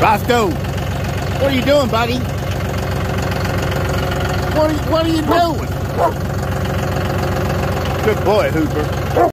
Roscoe, what are you doing, buddy? What are you doing? Good boy, Hooper.